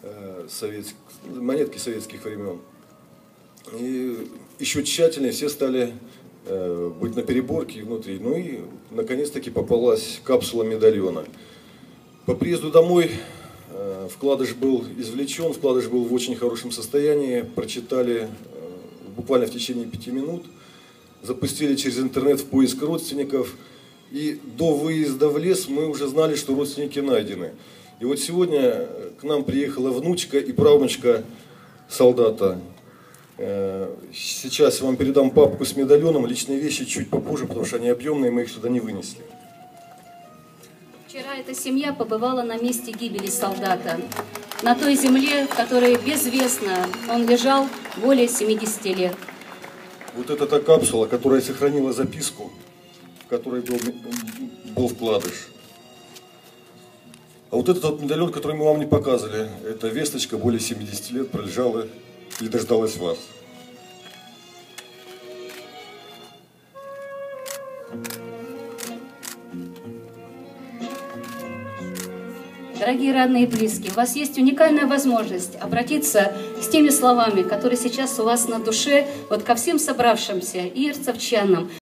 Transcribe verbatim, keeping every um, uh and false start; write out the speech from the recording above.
э, советских, монетки советских времен. И еще тщательнее все стали э, быть на переборке внутри. Ну и наконец-таки попалась капсула медальона. По приезду домой э, вкладыш был извлечен, вкладыш был в очень хорошем состоянии. Прочитали э, буквально в течение пяти минут, запустили через интернет в поиск родственников. И до выезда в лес мы уже знали, что родственники найдены. И вот сегодня к нам приехала внучка и правнучка солдата. Сейчас я вам передам папку с медальоном, личные вещи чуть попозже, потому что они объемные, мы их сюда не вынесли. Вчера эта семья побывала на месте гибели солдата, на той земле, в которой безвестно он лежал более семидесяти лет. Вот это та капсула, которая сохранила записку, в которой был, был вкладыш. А вот этот вот медальон, который мы вам не показывали, это весточка, более семидесяти лет пролежала и дождалась вас. Дорогие родные и близкие, у вас есть уникальная возможность обратиться с теми словами, которые сейчас у вас на душе, вот ко всем собравшимся ирцевчанам.